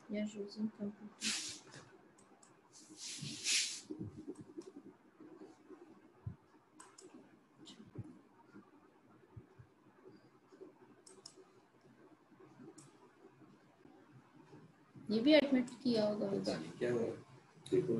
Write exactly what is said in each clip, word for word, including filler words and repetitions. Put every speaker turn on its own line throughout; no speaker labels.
You're using computer. ये भी admit किया होगा।
पता नहीं क्या हुआ, देखो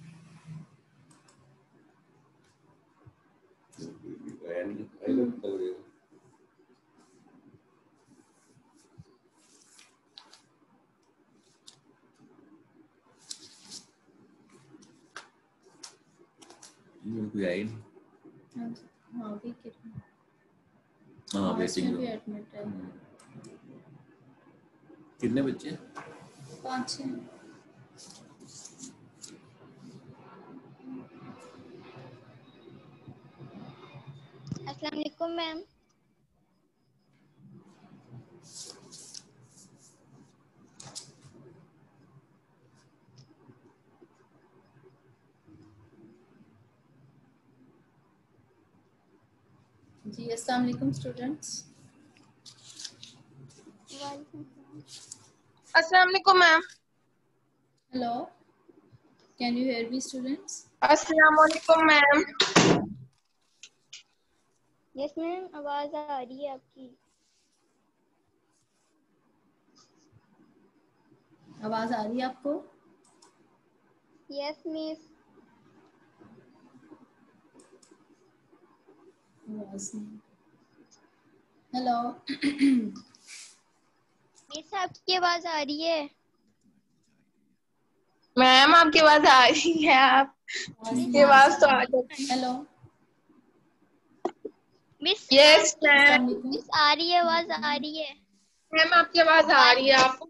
कोई आई नहीं।
हाँ भी कितना
हाँ वेटिंग
भी एडमिट है।
कितने बच्चे?
पाँच छः।
अस्सलाम वालेकुम मैम।
जी अस्सलाम वालेकुम स्टूडेंट्स।
अस्सलाम वालेकुम ma'am.
Hello, can you hear me students?
अस्सलाम वालेकुम मैम।
यस मैम, आवाज आ रही है आपकी।
आवाज आ रही है आपको?
Yes miss.
आवाज नहीं। हेलो
मिस आपकी आवाज आ रही है।
मैम आपकी आवाज आ रही है, आप की आवाज तो आ जाती।
हेलो
मिस
यस
आपकी
मैम।
मिस आ रही है, आवाज आ रही है।
मैम आपकी आवाज आ रही है आपको।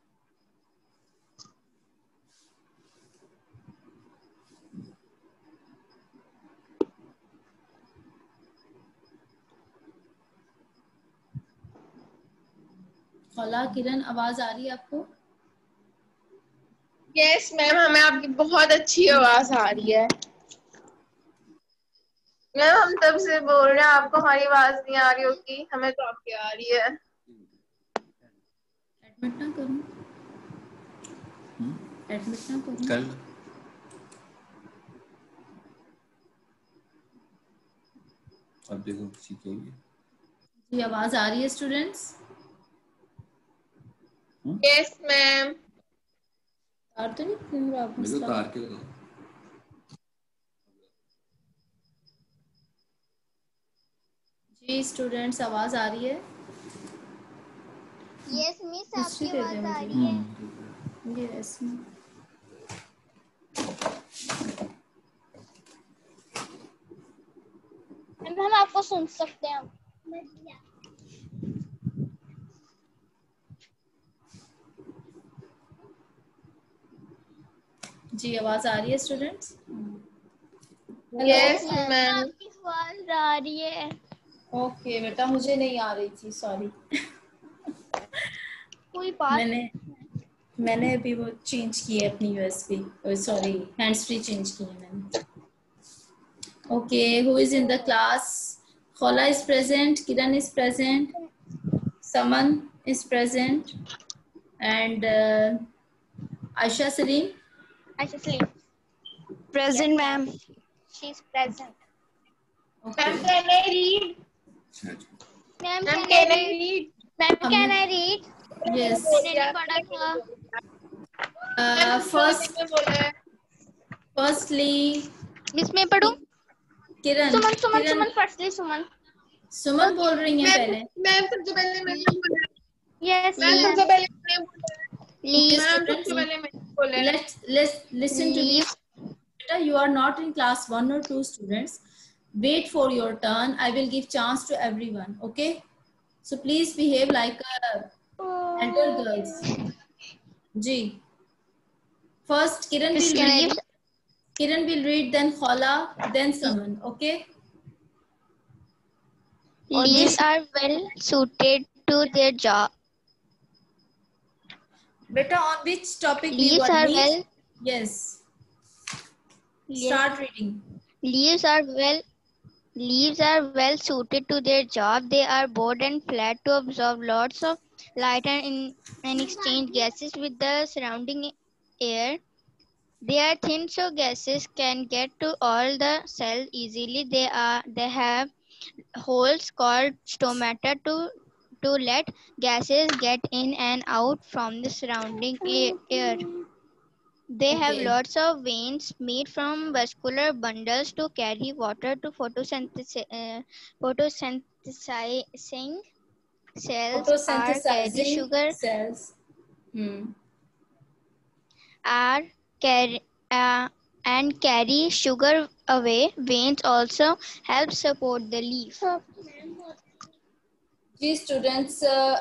खला किरण आवाज आ रही है आपको?
यस मैम, हमें आपकी बहुत अच्छी आवाज आ रही है। मैम हम तब से बोल रहे हैं, आपको हमारी आवाज नहीं आ रही होगी, हमें तो आपकी आ रही है।
एडमिट ना करूं? एडमिट ना करूं?
कल अब देखो सीखेंगे।
जी आवाज आ रही है स्टूडेंट्स?
Yes ma'am.
तार तो नहीं घूम रहा आप?
मेरे को तार के बताओ।
जी स्टूडेंट्स आवाज आ रही है?
यस मिस
हिस्ट्री
आपकी
दे दे
आवाज आ
मुझे।
रही है।
यस
मैम हम आपको सुन सकते हैं।
जी आवाज आ रही है स्टूडेंट्स?
Yes
ma'am
ma'am.
आपकी आवाज आ रही है।
ओके बेटा, मुझे नहीं आ रही थी, सॉरी।
कोई बात
मैंने मैंने अभी वो चेंज की है अपनी USB, sorry hands free change की है मैंने। Okay, who is in the class? Khola is present, Kiran is present, Saman is present, and Ayesha Saleem
अच्छा Saleem present ma'am. She is present.
Ma'am can I read?
Ma'am
ma'am
can
can
I
I
read?
Read?
Ma'am can I read?
Yes.
मैंने नहीं पढ़ा था।
First firstly
miss मैं पढ़ूं?
किरण
सुमन सुमन
किरण
सुमन firstly सुमन।
सुमन बोल रही हैं पहले।
मैम सबसे पहले मैंने बोला।
यस
मैम सबसे पहले मैंने बोला।
Okay,
मैम
students,
सबसे पहले मैंने बोला।
let's let's listen to this. Beta, you are not in class one or two students. Wait for your turn. I will give chance to everyone. Okay? So please behave like a elder girls. Ji. First, Kiran will read. Kiran will read, then Khala, then Saman. Okay?
Leaves are well suited to their job.
Beta, on which topic do you
Leaves
want
are
leaves?
well.
Yes.
Yes.
Start reading.
Leaves are well. Leaves are well suited to their job. They are broad and flat to absorb lots of light and in, and exchange gases with the surrounding air. They are thin, so gases can get to all the cells easily. They are they have holes called stomata to to let gases get in and out from the surrounding a- air. They have
Okay.
lots of veins made from vascular bundles to carry water to photosynthesi- uh, photosynthesizing cells are carry
Photosynthesizing
sugar
cells. Hmm.
are carry uh, and carry sugar away. Veins also help support the leaf.
Ji students, uh,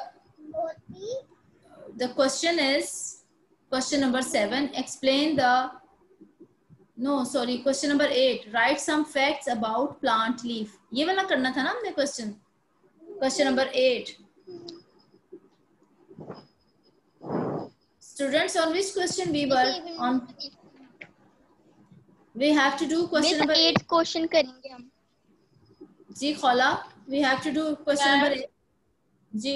the question is question number seven. Explain the no sorry question number eight. Write some facts about plant leaf. ये वाला करना था ना हमने question. Question number eight. Students, on which question we were on? We have to do question number eight.
eight question करेंगे हम.
जी खोला, we have to do question
Ma'am.
number eight. Ji.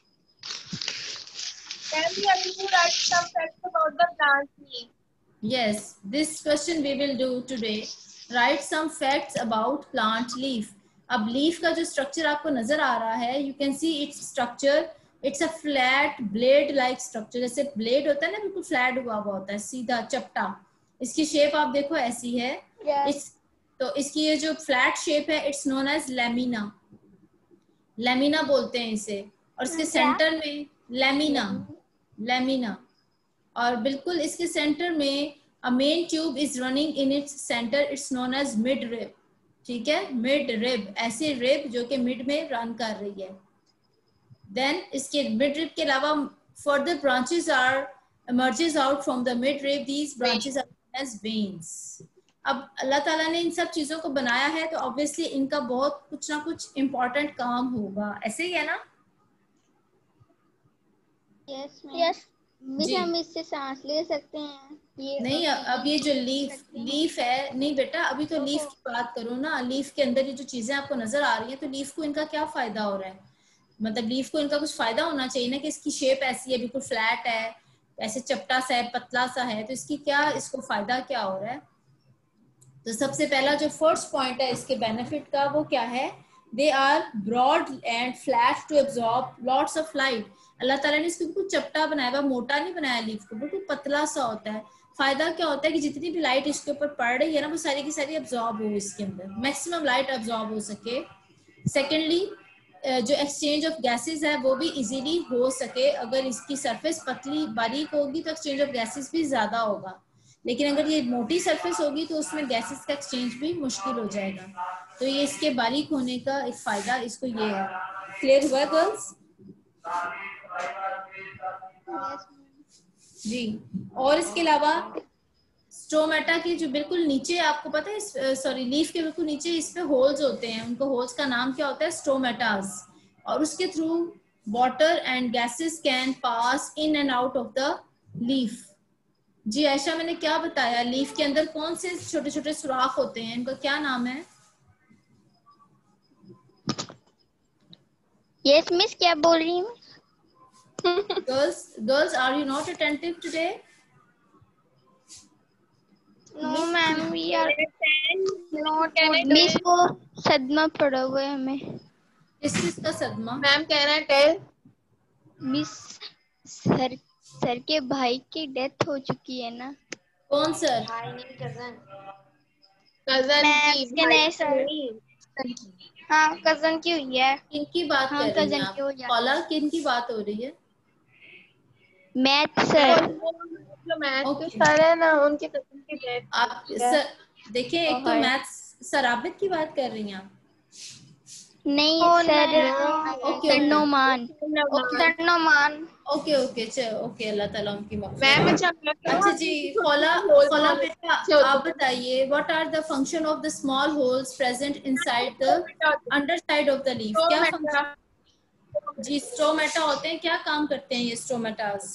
Can we have to write some facts about the plant leaf?
Yes, this question we will do today. Write some facts about plant leaf. अब leaf का जो structure आपको नजर आ रहा है, you can see its structure. It's a flat blade like structure. जैसे blade होता है ना, बिल्कुल flat हुआ हुआ होता है, सीधा चपटा. इसकी shape आप देखो ऐसी है.
Yes.
इस तो इसकी ये जो flat shape है, it's known as lamina. Lamina बोलते हैं इसे. और इसके center में lamina, lamina. और बिल्कुल इसके सेंटर में a main tube is running in its center. It's known as mid rib. ठीक है, mid rib, ऐसी rib जो कि mid में run कर रही है. Then इसके mid rib के अलावा further branches are emerges out from the mid rib. These branches are known as veins. अब अल्लाह ताला ने इन सब चीजों को बनाया है तो obviously इनका बहुत कुछ ना कुछ important काम होगा. ऐसे ही है ना?
Yes, yes.
जी.
हम इससे सांस ले सकते हैं. ये
नहीं, अब ये जो लीफ लीफ है, नहीं बेटा अभी तो लीफ की बात करो ना. लीफ के अंदर ये जो चीजें आपको नजर आ रही हैं, तो लीफ को इनका क्या फायदा हो रहा है? मतलब लीफ को इनका कुछ फायदा होना चाहिए ना, कि इसकी शेप ऐसी है, बिल्कुल फ्लैट है, ऐसे चपटा सा है, पतला सा है, तो इसकी क्या इसको फायदा क्या हो रहा है? तो सबसे पहला जो फर्स्ट पॉइंट है इसके बेनिफिट का, वो क्या है? They are broad and flat to absorb lots of light. Allah ताला ने इसको बिल्कुल चपटा बनाया हुआ, मोटा नहीं बनाया लीफ को, बिल्कुल पतला सा होता है. फायदा क्या होता है कि जितनी भी लाइट इसके ऊपर पड़ रही है ना, वो सारी की सारी एब्जॉर्ब हो, इसके अंदर मैक्सिमम लाइट एब्जॉर्ब हो सके. सेकेंडली, जो एक्सचेंज ऑफ गैसेस है वो भी इजीली हो सके. अगर इसकी सरफेस पतली बारीक होगी तो एक्सचेंज ऑफ गैसेस भी ज्यादा होगा, लेकिन अगर ये मोटी सरफेस होगी तो उसमें गैसेस का एक्सचेंज भी मुश्किल हो जाएगा. तो ये इसके बारीक होने का एक फायदा इसको ये है. क्लियर हुआ गर्ल्स? जी. और इसके अलावा स्टोमेटा के जो बिल्कुल नीचे, आपको पता है, सॉरी लीफ के बिल्कुल नीचे इस पे होल्स होते हैं. उनको होल्स का नाम क्या होता है? स्टोमेटास. और उसके through water and gases can pass in and out of the leaf. जी आयशा, मैंने क्या बताया? लीफ के अंदर कौन से छोटे छोटे सुराख होते हैं, इनका क्या नाम है?
यस मिस, क्या बोल रही हूँ?
Girls, girls, are you not attentive today?
No ma'am, we are
Not
miss को सदमा पड़ा हुआ है हमें.
किस चीज का सदमा?
Ma'am, can I tell?
Miss, sir sir के भाई की डेथ हो चुकी है ना.
कौन सर?
Cousin की
के नहीं सर. हाँ, कजन की हुई है.
किनकी बात
हाँ,
कर रही
cousin
हैं आप?
की हो जाती है.
कॉलर किनकी बात हो रही है?
Math sir.
जो मैथ
Okay.
के सर है ना, उनके cousin की डेथ.
आप सर देखिए, एक तो
और-
मैथ्स सर आबिद की बात कर रही हैं आप?
नहीं
Oh,
sir,
no.
Okay,
sir
okay.
Noman. Sir Noman.
Okay okay चलो, ओके, अल्लाह ताला उनकी माफ करे.
मैम अच्छा
अच्छा जी, फॉला फॉला बेटा आप बताइए, what are the function of the small holes present inside the underside of the leaf? क्या फंक्शन? जी, स्टोमेटा होते हैं. क्या काम करते हैं ये स्टोमेटास?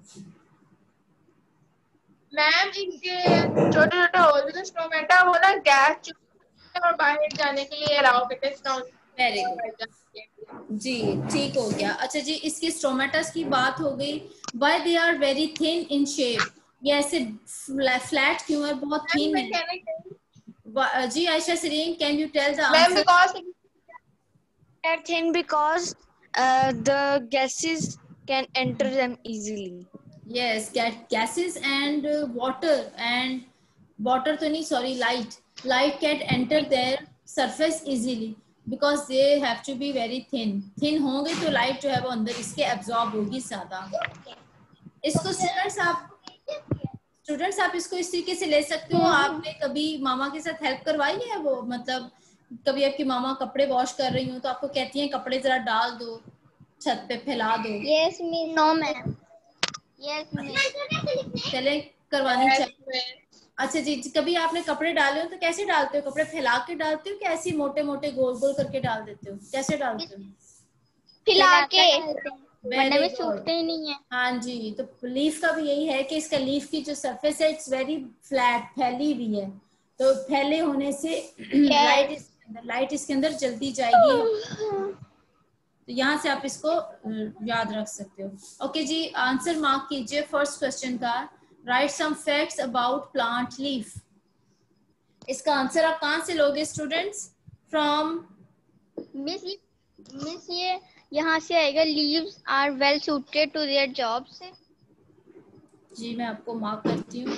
मैम इनके छोटे छोटे होल में स्टोमेटा वो ना गैस और बाहर जाने के लिए अलाउ करते हैं.
वेरी गुड जी, ठीक हो गया। अच्छा जी, इसके स्टोमेटस की बात हो गई। Why they are very thin in shape, ये ऐसे फ्लैट क्यों है, बहुत थिन है? वा- जी Ayesha Sareen, can you tell the
ma'am
answer?
Because
They are thin because uh, the gases can enter them easily.
Yes, ga- gases and uh, water and water तो नहीं, sorry, light. Light can enter their surface easily because they have to be very thin. Thin होंगे तो light जो है वो अंदर इसके absorb होगी ज़्यादा। इसको students आप स्टूडेंट्स आप इसको इस तरीके से ले सकते हो। आपने कभी मामा के साथ हेल्प करवाई है? वो मतलब कभी आपकी मामा कपड़े वॉश कर रही हो तो आपको कहती हैं कपड़े जरा डाल दो, छत पे फैला दो।
Yes, miss. No, ma'am. Yes, miss.
चले करवानी चाहिए। अच्छा जी, कभी आपने कपड़े डाले हो तो कैसे डालते हो? कपड़े फैला के डालते हो कि ऐसे मोटे मोटे गोल गोल करके डाल देते हो? कैसे डालते हो?
फैला के, वरना
Very
में
good.
सूखते ही नहीं है।
हाँ जी, तो लीफ का भी यही है कि इसका लीफ की जो सरफेस है इट्स वेरी फ्लैट, फैली हुई है, तो फैले होने से लाइट इसके अंदर लाइट इसके अंदर जल्दी जाएगी। तो यहाँ से आप इसको याद रख सकते हो। ओके जी, आंसर मार्क कीजिए फर्स्ट क्वेश्चन का। Write some facts about plant leaf. इसका आंसर आप कहाँ से लोगे स्टूडेंट्स? फ्रॉम
मिस ये मिस ये यहाँ से आएगा, leaves are well suited to their job से।
जी मैं आपको मार्क करती हूँ,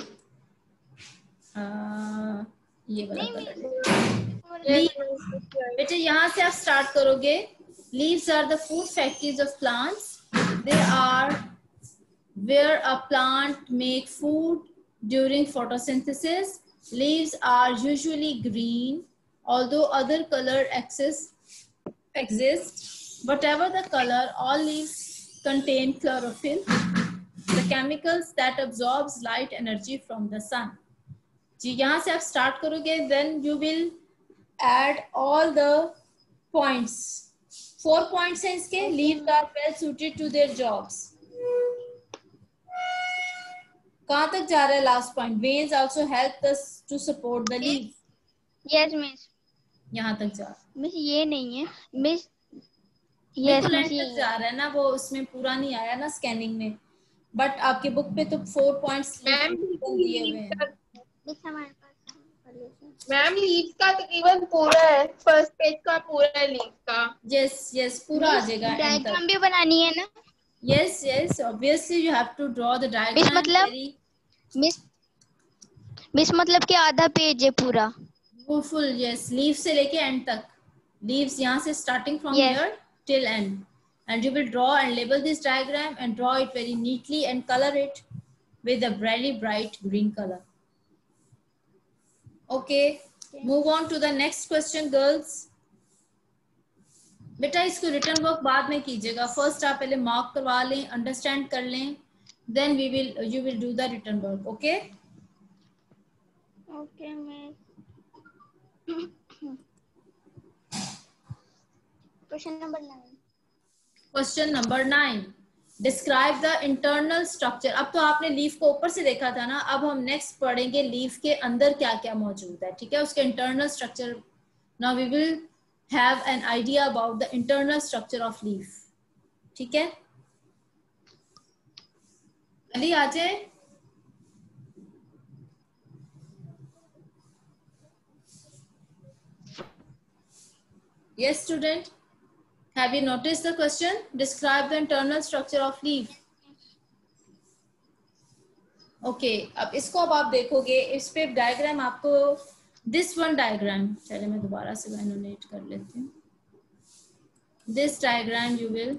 ये वाला कलर। बेटे यहाँ से आप स्टार्ट करोगे। Leaves are the food factories of plants, they are where a plant make food during photosynthesis. Leaves are usually green, although other color exist exist. Whatever the color, all leaves contain chlorophyll, the chemicals that absorbs light energy from the sun. जी यहाँ से आप start करोगे, then you will add all the points. Four points हैं इसके। Leaves are well suited to their jobs. कहाँ तक जा रहा है last point? Veins also help us to support the leaves.
Yes miss.
यहाँ तक जा
मिस ये नहीं है miss.
Yes
yes
miss
miss
जा रहा है ना, वो उसमें पूरा नहीं आया ना स्कैनिंग में, बट आपके बुक पे तो फोर पॉइंट्स दिए हुए हैं।
मिस हमारे पास
मैम लीव्स का तकरीबन पूरा है, फर्स्ट पेज का पूरा है लीव्स का।
यस यस पूरा आ जाएगा एंड
डायग्राम
तक।
भी बनानी है ना?
Yes yes obviously you have to draw the
miss
diagram.
मतलब मिस मिस मतलब कि आधा पेज है पूरा?
वो फुल, यस, लीव से लेके एंड तक। लीव्स यहाँ से starting from
Yes.
Here till end, and you will draw and label this diagram and draw it very neatly and color it with a very bright green color. Okay, move on to the next question girls. बेटा इसको written work बाद में कीजिएगा, first आप पहले mark करवा लें, understand कर लें, then we will you will do the return work. Okay
okay miss. Question number nine.
Question number nine, describe the internal structure. अब तो आपने लीफ को ऊपर से देखा था ना, अब हम नेक्स्ट पढ़ेंगे लीफ के अंदर क्या क्या मौजूद है, ठीक है, उसके internal structure. Now we will have an idea about the internal structure of leaf, ठीक है। अली आ जाए। Yes, student. Have you noticed the question? Describe the internal structure of leaf. Okay, अब इसको अब आप देखोगे, इस पे डायग्राम आपको this one diagram, चलिए मैं दोबारा से एनोटेट कर लेती हूँ। This diagram you will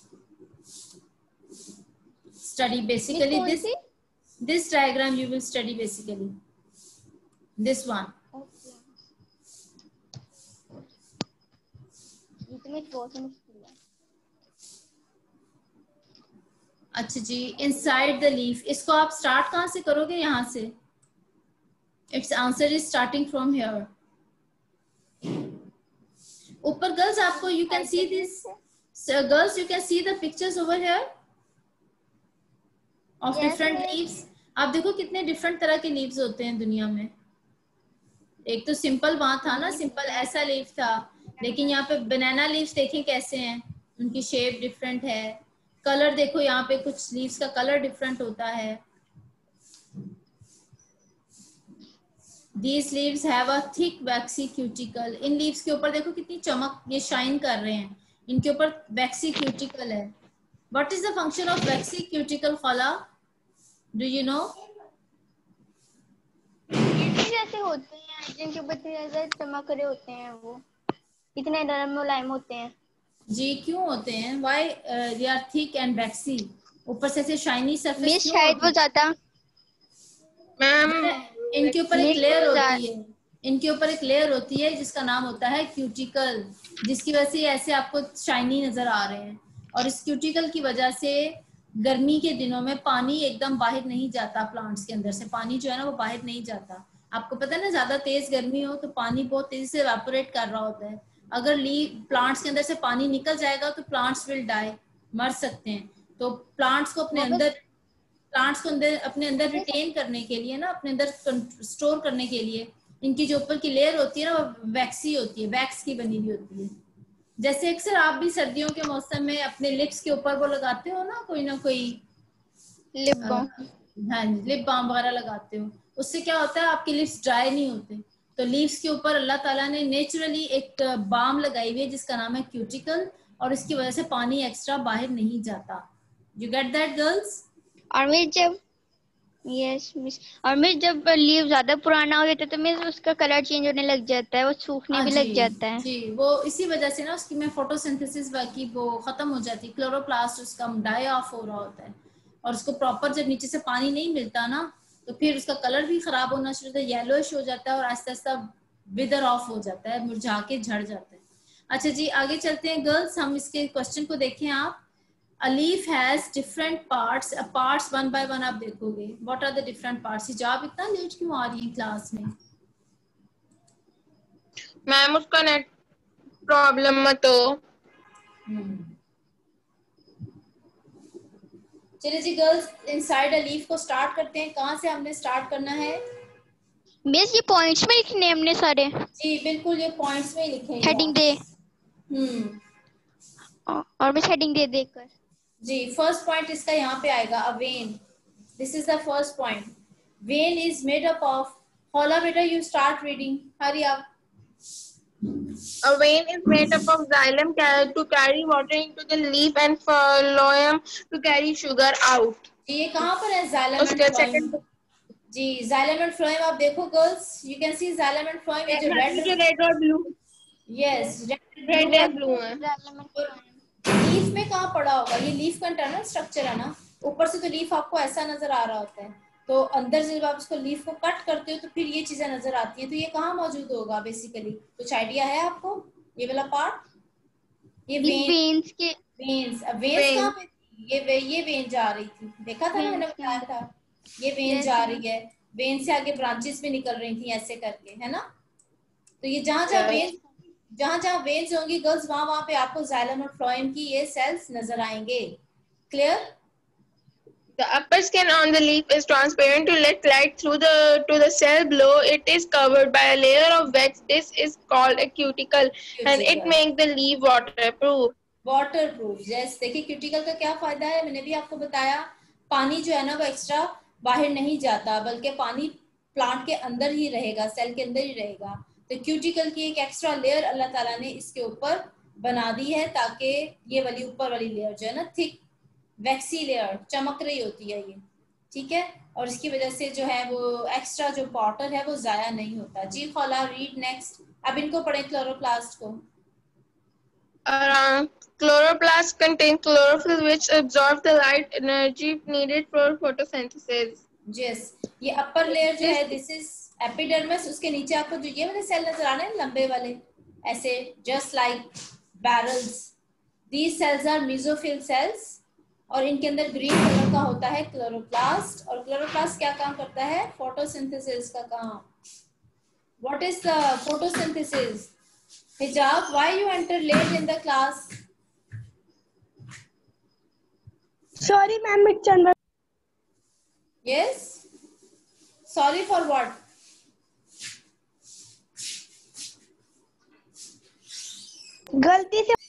study basically this this diagram you will study basically this one. अच्छा जी, इनसाइड द लीफ, इसको आप स्टार्ट कहाँ से करोगे? यहाँ से। It's answer is starting from here. ऊपर गर्ल्स आपको you can see this, girls you can see the pictures over here of different leaves. आप देखो कितने डिफरेंट तरह के लीव्स होते हैं दुनिया में। एक तो सिंपल वहां था ना, सिंपल ऐसा लीफ था, लेकिन यहाँ पे बनाना लीव्स देखें कैसे हैं, उनकी शेप डिफरेंट है, कलर देखो यहाँ पे कुछ लीव्स का कलर डिफरेंट होता है। These leaves have a thick waxy cuticle. इन लीव्स के ऊपर देखो कितनी चमक, ये शाइन कर रहे हैं, इनके ऊपर waxy cuticle है। What is the function of waxy cuticle, Khala? Do you know?
जैसे होते हैं जिनके ऊपर इतने ज्यादा चमक रहे होते हैं, वो इतने नरम मुलायम होते हैं।
जी क्यों होते हैं? Why uh, they are thick and waxy? ऊपर से ऐसे शाइनी सरफेस
मिस
क्यों
शायद
होती
वो
है?
ज्यादा
मैम
इनके ऊपर एक
मिस
लेयर
वो
होती है, इनके ऊपर एक लेयर होती है जिसका नाम होता है क्यूटिकल, जिसकी वजह से ऐसे आपको शाइनी नजर आ रहे हैं। और इस क्यूटिकल की वजह से गर्मी के दिनों में पानी एकदम बाहर नहीं जाता, प्लांट्स के अंदर से पानी जो है ना वो बाहर नहीं जाता। आपको पता है ना, ज्यादा तेज गर्मी हो तो पानी बहुत तेजी से एवापोरेट कर रहा होता है। अगर लीव प्लांट्स के अंदर से पानी निकल जाएगा तो प्लांट्स विल डाई, मर सकते हैं। तो प्लांट्स को अपने अंदर प्लांट्स को अंदर अपने अंदर रिटेन करने के लिए ना, अपने अंदर स्टोर करने के लिए इनकी जो ऊपर की लेयर होती है ना वो वैक्सी होती है, वैक्स की बनी हुई होती है। जैसे अक्सर आप भी सर्दियों के मौसम में अपने लिप्स के ऊपर वो लगाते हो ना, कोई ना कोई
लिप बाम।
हाँ लिप बाम वगैरह लगाते हो, उससे क्या होता है आपके लिप्स ड्राई नहीं होते। तो लीव्स के ऊपर अल्लाह ताला ने नेचुरली एक बाम लगाई हुई है जिसका नाम है क्यूटिकल, और इसकी वजह से पानी एक्स्ट्रा बाहर नहीं जाता। You get that girls?
और मैं जब यस मिस और मैं जब लीव ज्यादा पुराना हो जाता है तो मैं उसका कलर चेंज होने लग जाता है, वो सूखने
हाँ
भी
जी
लग जाता है।
जी, वो इसी वजह से ना उसकी में फोटोसिंथेसिस की वो खत्म हो जाती है, क्लोरोप्लास्ट उसका डाई ऑफ हो रहा होता है, और उसको प्रॉपर जब नीचे से पानी नहीं मिलता ना तो फिर उसका कलर भी खराब होना शुरू होता है, येलोइश हो जाता है और आहिस्ता आहिस्ता विदर ऑफ हो जाता है, मुरझा के झड़ जाता है। अच्छा जी आगे चलते हैं गर्ल्स, हम इसके क्वेश्चन को देखें। आप A leaf has different parts. A parts one by one आप देखोगे। What are the different parts? हिजाब इतना लेट क्यों आ रही है क्लास में?
मैम उसका नेट प्रॉब्लम मत हो।
चलिए जी गर्ल्स, इनसाइड अ लीफ को स्टार्ट करते हैं। कहाँ से हमने स्टार्ट करना है?
मिस ये पॉइंट्स में लिखने हैं हमने सारे?
जी बिल्कुल, ये पॉइंट्स में ही लिखेंगे
हेडिंग
आप।
दे
हम्म
और मिस हेडिंग दे देकर
जी फर्स्ट पॉइंट इसका यहाँ पे आएगा, a vein. This is the first point. Vein is made up of, होला बेटा यू स्टार्ट रीडिंग, हरी आप।
A vein is made up of xylem ca- to carry water into the leaf and phloem to carry sugar out.
जी ये कहाँ पर है? xylem and
उसके
phloem।
Second
जी xylem and phloem आप देखो girls, you can see xylem and phloem, ये जो रेड
जो रेड और blue
yes
red and blue है।
लीफ में कहाँ पड़ा होगा? ये लीफ का इंटरनल स्ट्रक्चर है ना, ऊपर से तो लीफ आपको ऐसा नजर आ रहा होता है, तो अंदर से जब आप इसको लीफ को कट करते हो तो फिर ये चीजें नजर आती है। तो ये कहाँ मौजूद होगा बेसिकली? कुछ आइडिया है आपको? ये वाला पार्ट, ये वेन,
वेन्स के
वेन्स। अब वेन्स कहाँ पे थी? ये वे, ये वेन जा रही थी, देखा था ना मैंने बताया था, ये वेन जा रही है, वेन से आगे ब्रांचेस भी निकल रही थी ऐसे करके, है ना। तो ये जहां जहां वेन जहां जहां वेन्स होंगी गर्ल्स, वहां वहां पे आपको xylem और phloem की ये सेल्स नजर आएंगे। Clear?
The upper skin on the leaf is transparent to let light through the to the cell below. It is covered by a layer of wax. This is called a cuticle, and it makes the leaf waterproof.
Waterproof. जैसे देखिए cuticle का क्या फायदा है, मैंने भी आपको बताया, पानी जो है ना वो एक्स्ट्रा बाहर नहीं जाता, बल्कि पानी प्लांट के अंदर ही रहेगा, सेल के अंदर ही रहेगा। तो क्यूटिकल की एक एक्स्ट्रा लेयर अल्लाह ताला ने इसके ऊपर बना दी है, ताकि ये वाली ऊपर वाली लेयर जो है ना थिक वैक्सी लेयर चमक रही होती है ये, ठीक है, और इसकी वजह से जो है वो एक्स्ट्रा जो वाटर है वो जाया नहीं होता। जी खोला, रीड नेक्स्ट। अब इनको पढ़े क्लोरोप्लास्ट को।
Uh, chloroplast contains chlorophyll, which absorbs the light energy needed for photosynthesis.
Yes, ये अपर लेयर जो है दिस इज एपिडर्मिस, उसके नीचे आपको जो ये वाले सेल नजर आ रहे हैं लंबे वाले ऐसे, just like barrels, these cells are mesophyll cells, और इनके अंदर ग्रीन कलर का होता है क्लोरोप्लास्ट। और क्लोरोप्लास्ट क्या काम करता है? फोटोसिंथेसिस का काम। What is the photosynthesis? हिजाब, why you enter late in the class?
Sorry, ma'am, it's Chandra.
Yes, sorry for what?
गलती से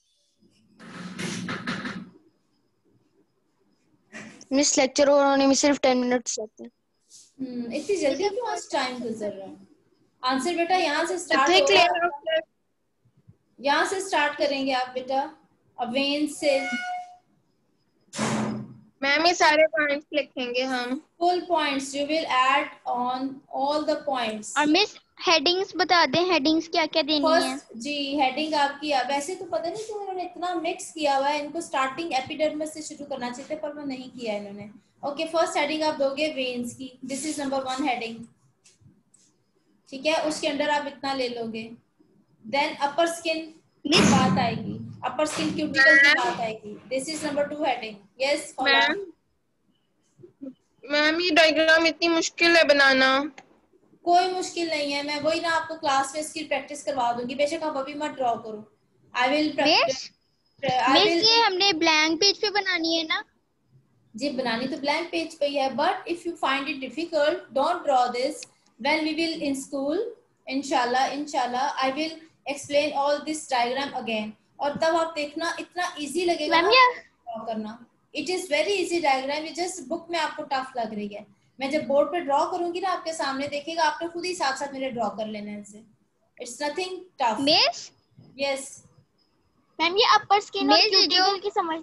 मिस लेक्चर होने में सिर्फ टेन मिनट्स लगते हैं।
हम्म इतनी जल्दी क्यों आज टाइम गुजर रहा है? आंसर बेटा यहाँ से स्टार्ट
Thick
होगा,
layer of
यहाँ से स्टार्ट करेंगे आप बेटा, अब वेन से
मैम ये सारे पॉइंट्स लिखेंगे हम।
full points you will add on all the points।
और मिस हेडिंग्स बता दें, हेडिंग्स क्या क्या देनी है?
फर्स्ट जी हेडिंग आपकी, वैसे तो पता नहीं क्यों उन्होंने इतना मिक्स किया हुआ है, इनको स्टार्टिंग एपिडर्मिस से शुरू करना चाहिए पर वो नहीं किया इन्होंने। ओके फर्स्ट हेडिंग आप दोगे वेन्स की, this is number one heading, ठीक है, उसके अंदर आप इतना ले लोगे। देन अपर स्किन की बात आएगी, अपर स्किन क्यूटिकल की बात आएगी, this is number two heading. Yes
ma'am ma'am ये डायग्राम इतनी मुश्किल है बनाना।
कोई मुश्किल नहीं है, मैं वही ना आपको क्लास में इसकी प्रैक्टिस करवा दूंगी, बेशक आप अभी मत ड्रॉ करो। आई विल
मिस मिस ये हमने ब्लैंक पेज पे बनानी है ना?
जी बनानी तो ब्लैंक पेज पे ही है, but if you find it difficult don't draw this, when we will in school इंशाल्लाह इंशाल्लाह I will explain all this diagram again, और तब आप देखना इतना इजी लगेगा ना ड्रॉ करना। It is very easy diagram, ये जस्ट बुक में आपको टफ लग रही है, मैं जब बोर्ड पे ड्रॉ करूंगी ना आपके सामने देखिएगा, आपने खुद ही साथ साथ मेरे ड्रॉ कर लेना है इसे, it's nothing tough.
Miss
yes
ma'am ये अपर स्किन और क्यूटिकल की समझ,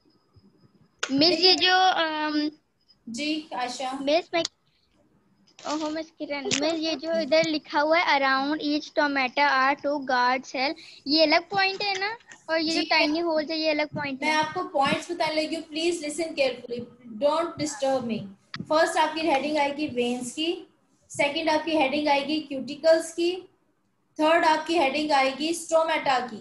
मिस ये जो um,
जी आयशा
मिस मैं ओहो मिस किरण, मिस ये जो इधर लिखा हुआ है around each tomato are two guard cell, ये अलग पॉइंट है ना? और ये जो टाइनी होल्स है ये अलग पॉइंट
मैं
है?
आपको पॉइंट्स बताने लगी हूँ, please listen carefully, don't disturb me. First आपकी हेडिंग आएगी वेन्स की, सेकंड आपकी हेडिंग आएगी क्यूटिकल्स की, थर्ड आपकी हेडिंग आएगी स्टोमेटा की,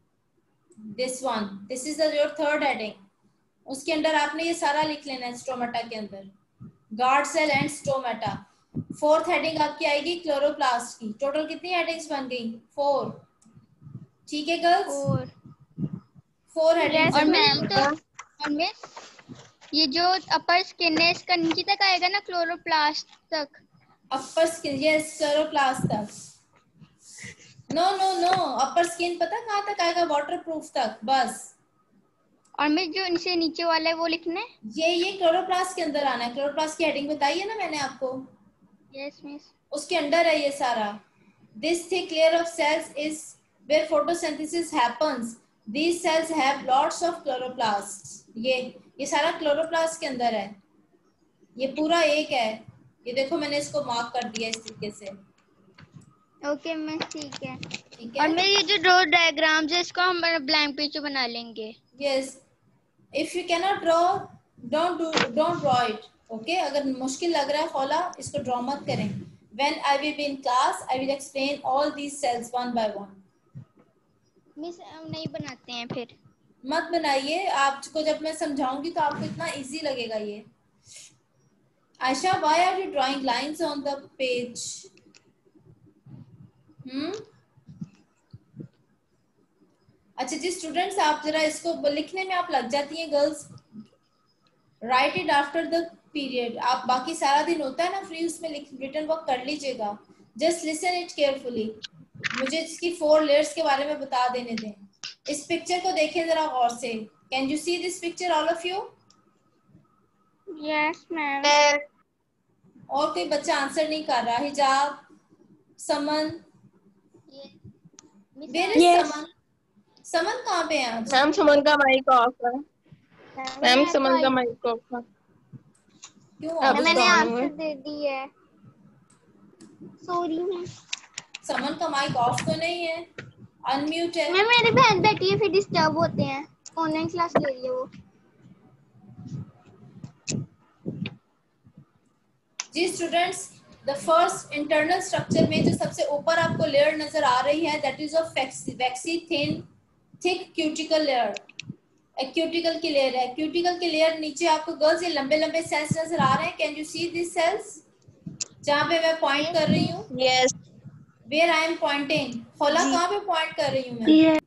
this one, this is your third heading. उसके अंदर आपने ये सारा लिख लेना है, स्टोमेटा के अंदर guard cell and stomata. Fourth heading आपकी आएगी क्लोरोप्लास्ट की। टोटल कितनी हेडिंग्स बन गई? फोर, ठीक है गर्ल्स?
और
फोर हेडिंग्स।
और मैम तो और मिस ये जो अपर स्किन है इसका नीचे तक आएगा ना, क्लोरोप्लास्ट तक?
अपर स्किन, यस क्लोरोप्लास्ट तक। No no no, upper skin पता कहाँ तक आएगा? वाटरप्रूफ तक, बस।
और मिस जो इनसे नीचे वाला है वो लिखना है?
ये ये क्लोरोप्लास्ट के अंदर आना है, क्लोरोप्लास्ट की हेडिंग बताई है ना मैंने आपको।
Yes miss.
उसके अंदर है ये सारा। This thick layer of cells is where photosynthesis happens, these cells have lots of chloroplasts। ये ये सारा क्लोरोप्लास्ट के अंदर है, ये पूरा एक है, ये देखो मैंने इसको मार्क कर दिया इस तरीके से।
ओके मिस ठीक है,
ठीक है।
और मेरे ये जो ड्रॉ डायग्राम्स है इसको हम ब्लैंक पेज पे बना लेंगे।
Yes, if you cannot draw don't do don't draw it, okay? अगर मुश्किल लग रहा है खोला, इसको ड्रॉ मत करें। When I will be in class I will explain all these cells one by one.
Miss हम नहीं बनाते हैं फिर?
मत बनाइए, आपको जब मैं समझाऊंगी तो आपको इतना इजी लगेगा ये। Ayesha, why are you drawing lines on the page? Hmm अच्छा जी स्टूडेंट्स, आप जरा इसको लिखने में आप लग जाती हैं girls, write it after the period. आप बाकी सारा दिन होता है ना फ्री, उसमें रिटन वर्क कर लीजिएगा। जस्ट लिसन इट केयरफुली, मुझे इसकी फोर लेयर्स के बारे में बता देने दें। इस पिक्चर को देखें जरा गौर से, can you see this picture all of you?
Yes ma'am.
और कोई बच्चा आंसर नहीं कर रहा? हिजाब, समन, वेयर इज समन? समन कहाँ पे है आज?
मैम समन का माइक ऑफ है। मैम समन का माइक ऑफ है।
क्यों?
अब
मैंने आंसर दे दी है, सॉरी मैम।
समन का माइक ऑफ तो नहीं है, अनम्यूट है।
मैम मेरी बहन बैठी है फिर डिस्टर्ब होते हैं, ऑनलाइन क्लास ले रही है वो।
जी students, the first internal structure में जो सबसे ऊपर आपको लेयर नजर आ रही है, that is of waxy thin thick cuticle layer. एक क्यूटिकल की लेयर है। क्यूटिकल की लेयर नीचे आपको गर्ल्स ये लंबे लंबे सेल्स नजर आ रहे हैं, can you see this cells? जहाँ पे मैं पॉइंट कर रही हूँ,
yes
where I am pointing. Khaula कहाँ पे पॉइंट कर रही हूँ मैं?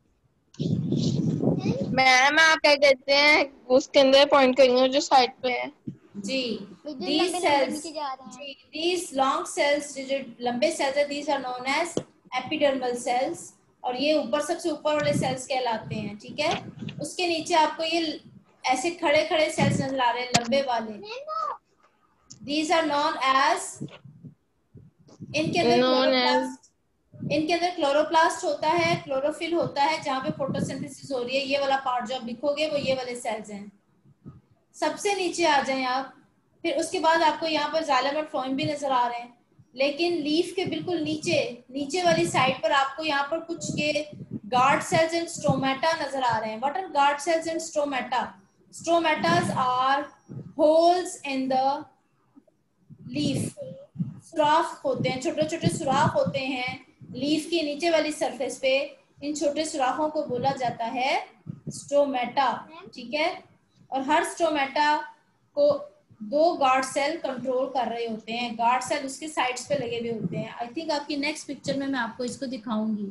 मैम आप क्या कहते हैं, उसके अंदर पॉइंट कर रही हूँ जो साइड पे है।
जी, these cells, ji these long cells, जो जो लंबे cells है, these are known as epidermal cells, और ये ऊपर सबसे ऊपर वाले सेल्स कहलाते हैं, ठीक है। उसके नीचे आपको ये ऐसे खड़े खड़े सेल्स नजर आ रहे हैं, लंबे वाले, दीज आर नॉन एज, इनके अंदर क्लोरोप्लास्ट, इनके अंदर क्लोरोप्लास्ट होता है, क्लोरोफिल होता है, जहाँ पे फोटोसिंथेसिस हो रही है। ये वाला पार्ट जो आप लिखोगे वो ये वाले सेल्स हैं। सबसे नीचे आ जाएं आप, फिर उसके बाद आपको यहाँ पर जाइलम और फ्लोएम भी नजर आ रहे हैं, लेकिन लीफ के बिल्कुल नीचे नीचे वाली साइड पर आपको यहाँ पर कुछ के गार्ड सेल्स एंड स्टोमेटा नजर आ रहे हैं। What are guard cells and stomata? Stomatas are holes in the leaf, सुराख होते हैं, छोटे छोटे सुराख होते हैं लीफ की नीचे वाली सरफेस पे। इन छोटे सुराखों को बोला जाता है स्टोमेटा, ठीक है। और हर स्टोमेटा को दो गार्ड सेल कंट्रोल कर रहे होते हैं, गार्ड सेल उसके साइड्स पे लगे हुए होते हैं। आई थिंक आपकी नेक्स्ट पिक्चर में मैं आपको इसको दिखाऊंगी।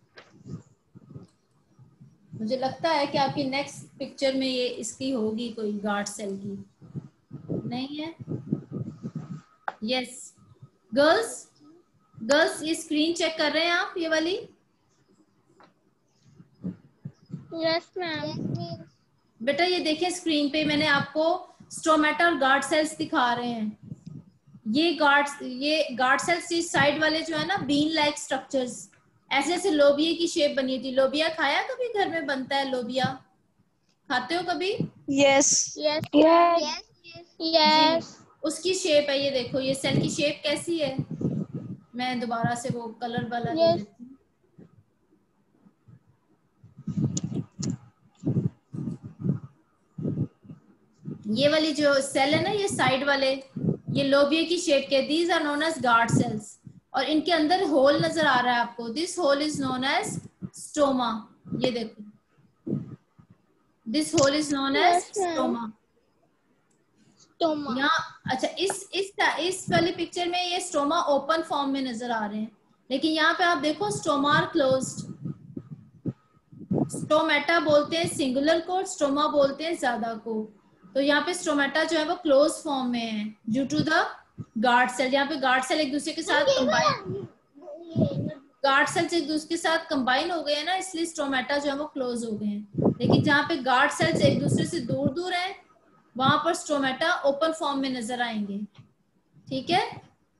मुझे लगता है कि आपकी नेक्स्ट पिक्चर में ये इसकी होगी कोई गार्ड सेल की, नहीं है? यस गर्ल्स, गर्ल्स ये स्क्रीन चेक कर रहे हैं आप, ये वाली?
Yes ma'am.
बेटा ये देखें स्क्रीन पे मैंने आपको स्टोमेटा और गार्ड सेल्स दिखा रहे हैं। ये गार्ड ये गार्ड सेल्स इस साइड वाले जो है ना, बीन लाइक स्ट्रक्चर्स, ऐसे ऐसे लोबिया की शेप बनी थी। लोबिया खाया कभी? घर में बनता है लोबिया, खाते हो कभी?
Yes
yes
yes
yes.
उसकी शेप है, ये देखो ये सेल की शेप कैसी है। मैं दोबारा से वो कलर वाला दे देती हूँ। ये वाली जो सेल है ना, ये साइड वाले, ये लोबिया की शेप के, these are known as guard cells. और इनके अंदर होल नजर आ रहा है आपको, this hole is known as stoma. ये देखो, this hole is known as stoma.
Stoma.
यहाँ अच्छा इस इस इस वाली पिक्चर में ये स्टोमा ओपन फॉर्म में नजर आ रहे हैं, लेकिन यहाँ पे आप देखो स्टोमा आर क्लोज्ड। स्टोमेटा बोलते हैं सिंगुलर को, स्टोमा बोलते हैं ज्यादा को। तो यहाँ पे स्टोमेटा जो है वो क्लोज फॉर्म में है due to the guard cell. यहाँ पे गार्ड सेल एक दूसरे के साथ कंबाइन, गार्ड सेल्स एक दूसरे के साथ कंबाइन हो गए हैं ना, इसलिए स्टोमेटा जो है वो क्लोज हो गए हैं। लेकिन जहाँ पे गार्ड सेल्स एक दूसरे से दूर दूर हैं, वहां पर स्टोमेटा ओपन फॉर्म में नजर आएंगे, ठीक है।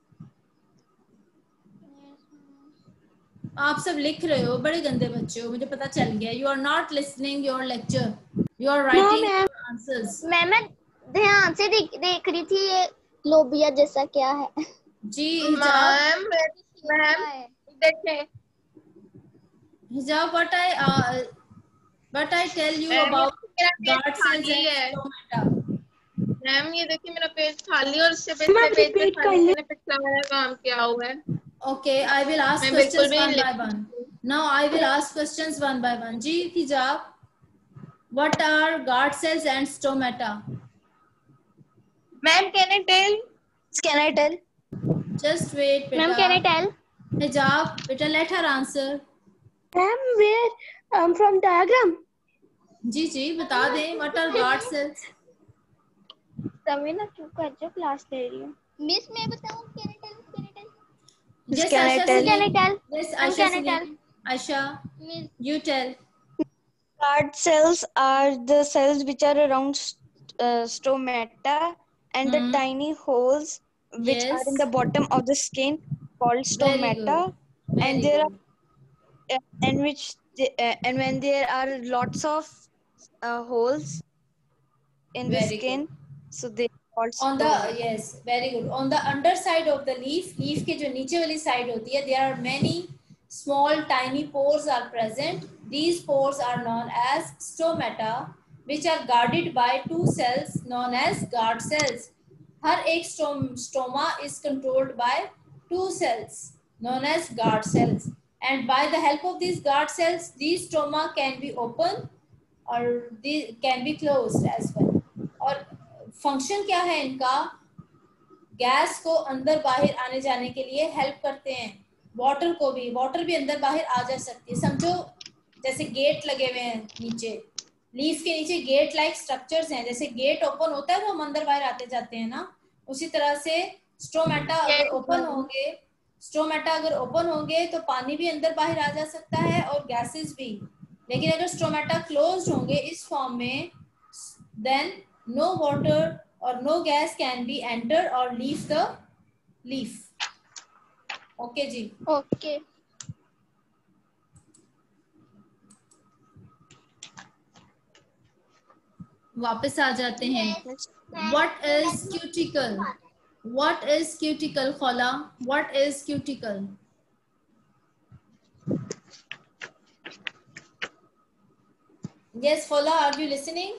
आप सब लिख रहे हो, बड़े गंदे बच्चे हो, मुझे पता चल गया। You are not listening your lecture, you are writing answers.
Ma'am मैं ध्यान से देख देख रही थी, ये लोबिया जैसा क्या है?
जी
मैम मैम देखें,
Hijab, what I what I tell you about guard cells and stomata.
Ma'am ये देखिए मेरा पेज खाली और उससे पिछले पेज पे खाली मैंने पिछला वाला काम किया हुआ है।
Okay, I will ask
मैं
questions
बिल्कुल भी
one by one. Now I will ask questions one by one. जी हिजाब, what are guard cells and stomata?
Ma'am can I tell?
Can I tell?
Just wait, beta.
Ma'am can I tell?
Hijab, beta, let her answer.
Ma'am, where? Um, from diagram.
जी जी बता दें, what are guard cells?
तभी ना क्यों कर जो class ले रही हूँ।
मिस मैं बताऊं? Can I tell? Can I tell?
Yes,
Can I
Aisha
tell?
Can I
Salim.
tell?
Yes,
Ma'am,
Aisha
can I tell?
Salim. Aisha,
Miss,
you tell.
Guard cells are the cells which are around uh, stomata and
Hmm.
the tiny holes which
Yes.
are in the bottom of the skin called
Very
stomata,
good. Very
and there
good.
are uh, and which the, uh, and when there are lots of uh, holes in the
Very
skin, so they are called
On the
stomata.
yes, very good. On the underside of the leaf, leaf के जो नीचे वाली side होती है, there are many small tiny pores are present. These pores are known as stomata, which are guarded by two cells known as guard cells. हर एक stoma is controlled by two cells known as guard cells, and by the help of these guard cells, these stoma can be open or they can be closed as well. और function क्या है इनका? Gas को अंदर बाहर आने जाने के लिए हेल्प करते हैं, वाटर को भी, वाटर भी अंदर बाहर आ जा सकती है। समझो जैसे गेट लगे हुए हैं नीचे, लीफ के नीचे गेट लाइक स्ट्रक्चर्स हैं, जैसे गेट ओपन होता है तो हम अंदर बाहर आते जाते हैं ना, उसी तरह से स्टोमेटा अगर ओपन होंगे स्ट्रोमेटा अगर ओपन होंगे तो पानी भी अंदर बाहर आ जा सकता है और गैसेस भी, लेकिन अगर स्ट्रोमेटा क्लोज्ड होंगे इस फॉर्म में, देन नो वाटर और no gas can be enter और लीव द लीफ। ओके जी,
ओके।
वापस आ जाते हैं। What is cuticle? What is cuticle Khaula? What is cuticle? Yes Khaula, are you listening?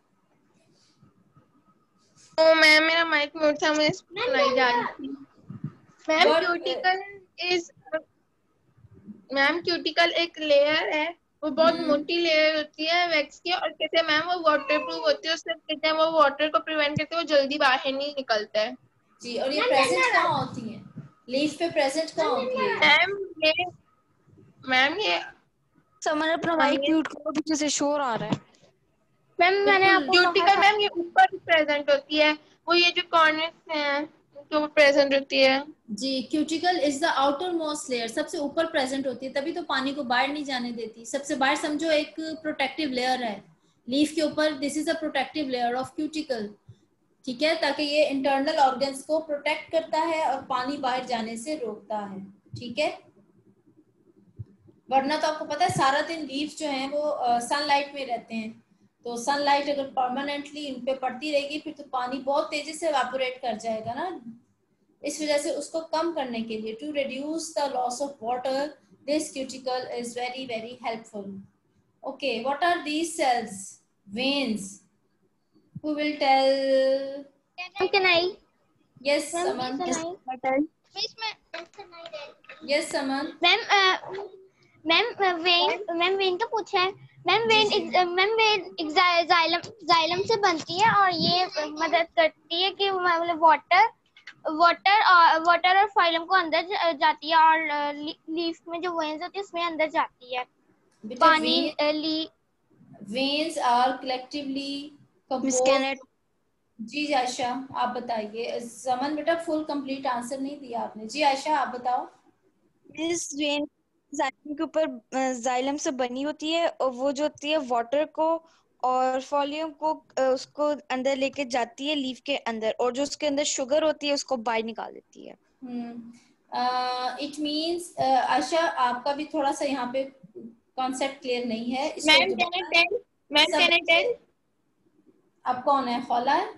Oh ma'am मेरा माइक म्यूट था, मुझे सुनाई जा रही थी। Ma'am
But,
cuticle is ma'am cuticle एक लेयर है, वो बहुत
हम्म,
मोटी लेयर होती है वैक्स की, और कहते हैं मैम वो वाटर प्रूफ होती है, उससे कहते हैं वो वाटर को प्रिवेंट करते हैं, वो जल्दी बाहर नहीं निकलता है।
जी, और ये प्रेजेंट कहाँ होती है? लीफ पे प्रेजेंट कहाँ होती है?
मैम ये मैम ये
समर अपना माइक म्यूट करो, पीछे से शोर आ रहा है।
मैम मैंने
बिल्कुल,
आपको कहा
क्यूटिकल
था।
मैम ये ऊपर प्रेजेंट होती है, वो ये जो कॉर्नर्स हैं जो प्रेजेंट होती है।
जी, cuticle is the outermost layer, सबसे ऊपर प्रेजेंट होती है, तभी तो पानी को बाहर नहीं जाने देती। सबसे बाहर समझो एक प्रोटेक्टिव लेयर है लीफ के ऊपर, this is a protective layer of cuticle, ठीक है, ताकि ये इंटरनल ऑर्गन्स को प्रोटेक्ट करता है और पानी बाहर जाने से रोकता है, ठीक है। वरना तो आपको पता है सारा दिन लीफ जो है वो सनलाइट में रहते हैं, तो सनलाइट अगर परमानेंटली इन पे पड़ती रहेगी फिर तो पानी बहुत तेजी से एवापोरेट कर जाएगा ना। इस वजह से उसको कम करने के लिए, to reduce the loss of water, this cuticle is very very helpful. Okay, what are these cells? Veins. Who will tell?
Can I?
Yes
ma'am
Saman.
Can I?
Yes Saman.
Ma'am ma'am vein ma'am vein तो पूछा है। Ma'am
जी,
vein
जी।
Ma'am vein xylem xylem से बनती है और ये मदद करती है कि मतलब वाटर वाटर और वाटर और फाइलम को अंदर ज- जाती है, और लीफ में जो वेन्स होती है उसमें अंदर जाती है
बेटा
पानी।
वेन,
अ, ली
veins are collectively
miss
compose.
कैनेट,
जी आयशा आप बताइए। समन बेटा फुल कंप्लीट आंसर नहीं दिया आपने। जी आयशा आप बताओ।
मिस वेन जाइलम के ऊपर जाइलम से बनी होती है, और वो जो होती है वाटर को और फॉलियम को अ, उसको अंदर लेके जाती है लीफ के अंदर, और जो उसके अंदर शुगर होती है उसको बाहर निकाल देती है।
इट मींस आयशा आपका भी थोड़ा सा यहाँ पे कॉन्सेप्ट क्लियर नहीं है, इसको
मैम कैन आई
दोबारा
टेल? मैम कैन आई
सब।
टेल?
आप कौन है? खौला है?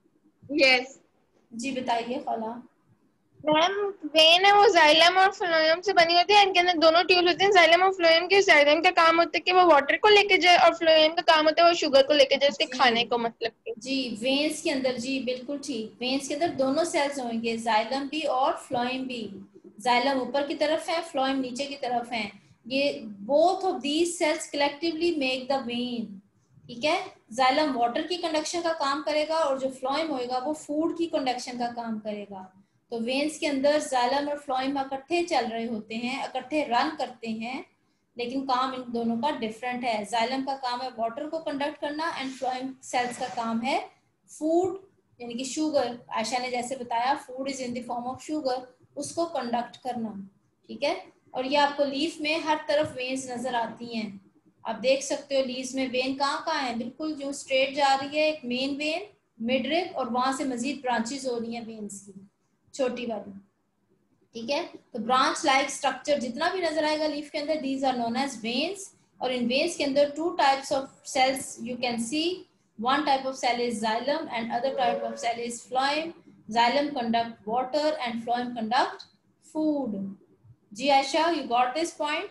यस
जी बताइए खौला।
मैम वेन है वो जाइलम और फ्लोएम से बनी होती है, इनके अंदर दोनों ट्यूब होते हैं। जाइलम और फ्लोएम के, जाइलम का काम होता है कि वो वाटर को लेके जाए, और फ्लोएम का काम होता है वो शुगर को लेके जाए, उसके
जी
खाने को मतलब कि।
जी, वेन्स के अंदर, जी बिल्कुल ठीक, वेन्स के अंदर दोनों सेल्स होंगे, जाइलम भी और फ्लोएम भी। जाइलम ऊपर की तरफ है, फ्लोएम नीचे की तरफ है। ये both of these cells collectively make the vein, ठीक है। जाइलम वाटर की कंडक्शन का काम करेगा और जो फ्लोएम होएगा वो फूड की कंडक्शन का काम करेगा। तो वेन्स के अंदर जाइलम और फ्लोएम इकट्ठे चल रहे होते हैं, इकट्ठे रन करते हैं, लेकिन काम इन दोनों का डिफरेंट है। जाइलम का काम है वाटर को कंडक्ट करना एंड फ्लोएम सेल्स का काम है फूड, यानी कि शुगर, आयशा ने जैसे बताया food is in the form of sugar, उसको कंडक्ट करना, ठीक है। और ये आपको लीफ में हर तरफ वेन्स नजर आती हैं, आप देख सकते हो लीव्स में वेन कहाँ कहाँ है, बिल्कुल जो स्ट्रेट जा रही है एक मेन वेन, मिडरिब, और वहां से मजीद ब्रांचेस हो रही हैं वेन्स की, छोटी वाली, ठीक है। तो ब्रांच लाइक स्ट्रक्चर जितना भी नजर आएगा लीफ के अंदर, these are known as veins. और इन वेन्स के अंदर two types of cells you can see, one type of cell is xylem and other type of cell is phloem. Xylem conduct water and phloem conduct food. Ji Aisha, you got this point?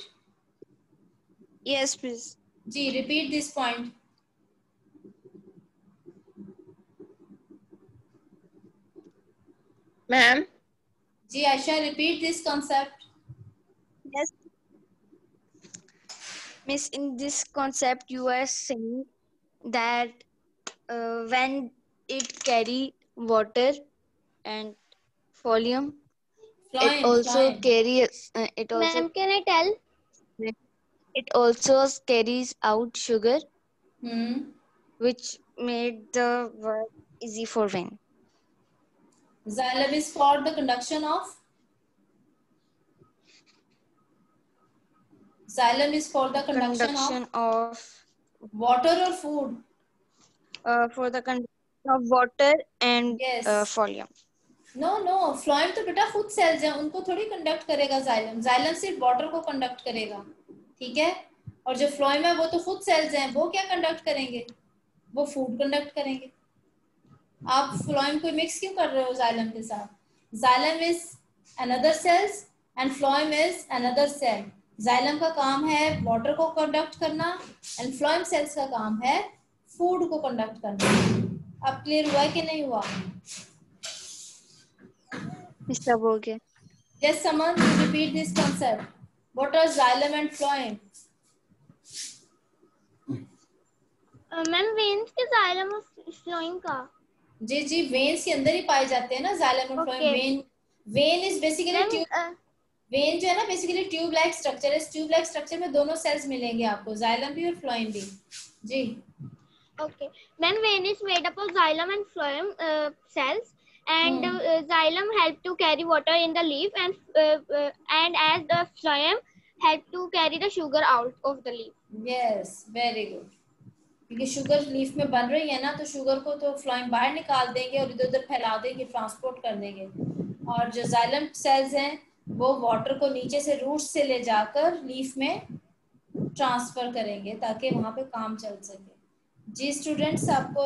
Yes, please.
Ji, repeat this point.
Ma'am?
Ji Aisha, repeat this concept.
Yes. Miss, in this concept, you are saying that uh, when it carry water and folium,
Phloem,
it also
phloem.
carries. Uh, it also
ma'am can I tell?
it also carries out sugar,
Hmm.
which made the work easy for Wayne.
Xylem is for the conduction of Xylem is for the conduction,
conduction
of
of
water or food.
uh, for the conduction of water and
Yes.
uh, phloem.
No no phloem तो बेटा खुद cells हैं, उनको थोड़ी conduct करेगा xylem. Xylem सिर्फ water को conduct करेगा, ठीक है. और जो फ्लोएम है वो तो खुद सेल्स हैं, वो क्या कंडक्ट करेंगे? वो फूड कंडक्ट करेंगे. आप फ्लोएम को मिक्स क्यों कर रहे हो जाइलम के साथ? Xylem is another cells and phloem is another cell. Xylem का काम है वाटर को कंडक्ट करना एंड फ्लोएम सेल्स का काम है फूड को कंडक्ट करना. अब क्लियर हुआ कि नहीं हुआ?
सब हो गया.
Yes, someone repeat this concept. What are xylem and phloem?
Ma'am veins के जाइलम और फ्लोएम का.
जी जी वेन्स के अंदर ही पाए जाते हैं ना xylem और phloem.
Okay.
Vein vein is basically tube. Vein जो है ना बेसिकली ट्यूब लाइक स्ट्रक्चर है. ट्यूब लाइक स्ट्रक्चर में दोनों सेल्स मिलेंगे आपको, xylem भी और phloem भी. जी
Okay. Then vein is made up of xylem and phloem uh, cells, and
Hmm.
uh, xylem help to carry water in the leaf, and uh, uh, and as the phloem help to carry the sugar out of the leaf.
Yes very good. क्योंकि sugar leaf में बन रही है ना, तो sugar को तो phloem बाहर निकाल देंगे और इधर उधर फैला देंगे, ट्रांसपोर्ट कर देंगे. और जो जाइलम सेल्स हैं वो वाटर को नीचे से रूट से ले जाकर लीफ में ट्रांसफर करेंगे ताकि वहां पे काम चल सके. जी स्टूडेंट्स, आपको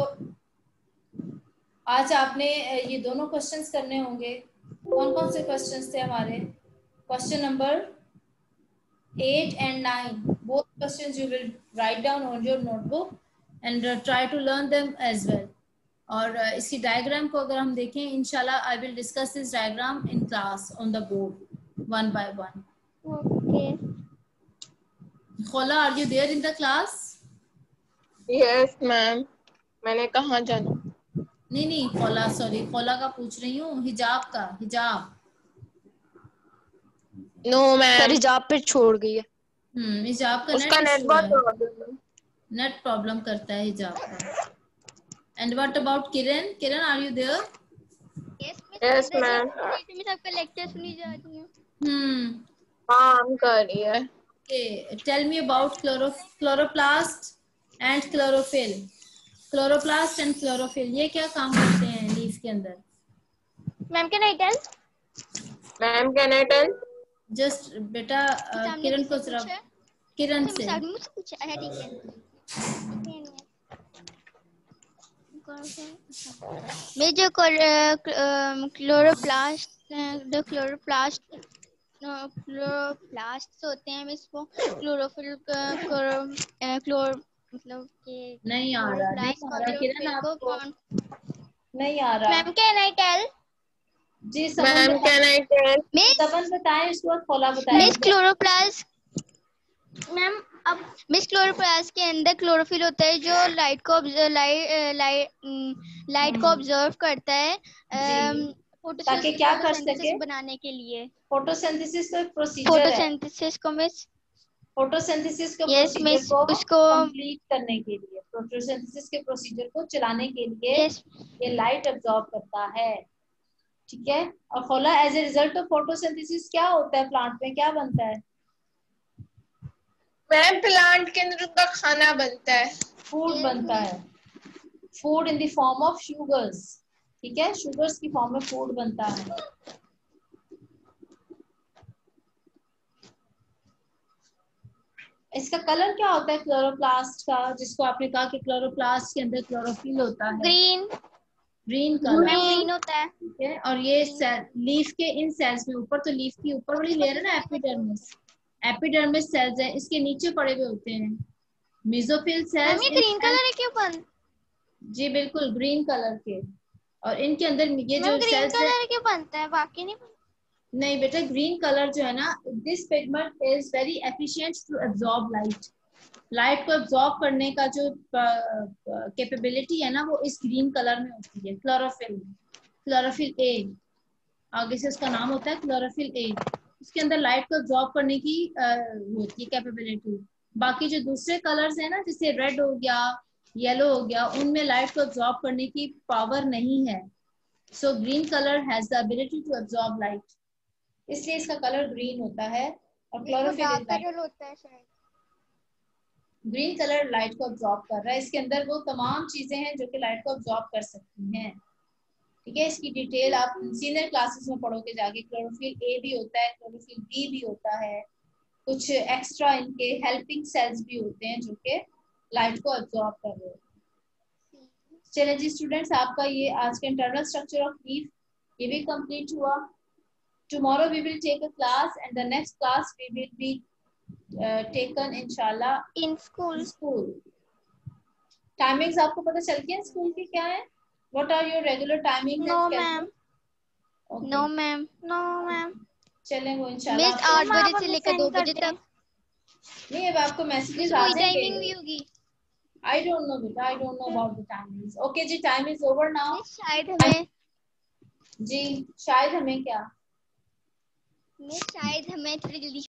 आज आपने ये दोनों क्वेश्चंस करने होंगे. कौन कौन से क्वेश्चंस थे हमारे? Question number eight and nine. Both questions you will write down on your notebook and uh, try to learn them as well. और uh, इसकी डायग्राम को अगर हम देखें, इंशाल्लाह I will discuss this diagram in class on the board one by one.
Okay.
Khola, are you there in the class?
Yes, ma'am. मैंने कहाँ जाना?
नहीं नहीं खोला, सॉरी खोला का पूछ रही हूँ. हिजाब का, हिजाब.
No, ma'am.
सर हिजाब पे छोड़ गई है.
हम्म हिजाब का
उसका नेट बहुत प्रॉब्लम है.
नेट प्रॉब्लम करता है हिजाब का. And what about Kiran? Kiran, are you there?
Yes,
Yes, ma'am.
मैं सबका लेक्चर सुनी जा रही हूँ.
हम्म
काम कर रही है.
Okay, tell me about chloro chloroplast and chlorophyll. Chloroplast and chlorophyll ये क्या काम करते हैं लीफ के अंदर?
Ma'am, can I tell?
Ma'am, can I tell?
Just बेटा uh, किरण को जरा किरण से.
मुझसे पूछा है, ठीक है. मैं जो क्लोरोप्लास्ट जो क्लोरोप्लास्ट क्लोरोप्लास्ट होते हैं, इसको क्लोरोफिल क्लोर मतलब के
नहीं आ रहा, नहीं आ रहा किरण आपको, नहीं आ रहा.
Ma'am can I tell?
जी
Ma'am, can I tell?
सबन बताएं, उसके बाद खोला बताएं.
मिस क्लोरोप्लास्ट मैम, अब मिस क्लोरोप्लास्ट के अंदर क्लोरोफिल होता है जो लाइट को लाइट लाइट लाइट को ऑब्जर्व करता है
ताकि क्या कर सके
बनाने के लिए.
फोटोसिंथेसिस का प्रोसीजर है.
फोटोसिंथेसिस को मिस
फोटोसिंथेसिस के
Yes,
प्रोसीजर
miss,
को
उसको-
कंप्लीट करने के लिए, फोटोसिंथेसिस के प्रोसीजर को चलाने के लिए
Yes.
ये लाइट एब्जॉर्ब करता है. ठीक है. और Khaula, as a result of photosynthesis क्या होता है प्लांट में, क्या बनता है?
मैम, प्लांट के अंदर उनका खाना बनता है.
फूड बनता है. Food in the form of sugars. ठीक है, शुगर्स की फॉर्म में फूड बनता है. इसका कलर क्या होता है क्लोरोप्लास्ट का, जिसको आपने कहा कि क्लोरोप्लास्ट के अंदर क्लोरोफिल होता है?
Green
green colour.
ग्रीन होता है.
ठीक है. और ये लीफ के इन सेल्स में ऊपर, तो लीफ की ऊपर वाली लेयर है ना एपिडर्मिस, एपिडर्मिस सेल्स है, इसके नीचे पड़े हुए होते हैं मेसोफिल सेल्स.
ये ग्रीन कलर है क्यों बन?
जी बिल्कुल ग्रीन कलर के. और इनके अंदर ये जो
ग्रीन
सेल्स है,
कलर क्यों बनता है, बाकी नहीं बनता?
नहीं बेटा, ग्रीन कलर जो है ना, this pigment is very efficient to absorb light. Light को एब्जॉर्ब करने का जो कैपेबिलिटी है ना, वो इस ग्रीन कलर में होती है. क्लोरोफिल, क्लोरोफिल ए, आगे से उसका नाम होता है क्लोरोफिल ए. उसके अंदर लाइट को एब्जॉर्ब करने की होती है कैपेबिलिटी. बाकी जो दूसरे कलर्स है ना, जैसे रेड हो गया, येलो हो गया, उनमें लाइट को एब्जॉर्ब करने की पावर नहीं है. So green colour has the ability to absorb light, इसलिए इसका कलर ग्रीन होता है. और क्लोरोफिल इज लाइट।
होता है शायद।
ग्रीन कलर लाइट को अब्जॉर्ब कर रहा है। इसके अंदर वो तमाम चीजें हैं जो कि लाइट को अब्जॉर्ब कर सकती हैं। ठीक है, इसकी डिटेल आप सीनियर क्लासेस में पढ़ोगे जाके। क्लोरोफिल ए भी होता है, क्लोरोफिल बी भी होता है, कुछ एक्स्ट्रा इनके हेल्पिंग सेल्स भी होते हैं जो कि लाइट को अब्जॉर्ब कर रहे होते हैं। चलिए जी स्टूडेंट्स, आपका ये आज का इंटरनल स्ट्रक्चर ऑफ लीफ ये भी कंप्लीट हुआ। Tomorrow we will take a class and the next class we will be taken इंशाल्लाह
इन स्कूल।
स्कूल। टाइमिंग्स आपको पता चल गया स्कूल की क्या है? What are your regular timings?
No ma'am, no ma'am, no ma'am.
चलें वो इंशाल्लाह
मिस आठ बजे से लेकर दो बजे तक।
नहीं, अब आपको मैसेजेस आ
कोई टाइमिंग
जाएंगे।
भी होगी?
आई डोंट नो बेटा, I don't know about the timings. Okay जी, टाइम इज ओवर नाउ।
शायद हमें
जी शायद हमें क्या
मिस शायद हमें थोड़ी जल्दी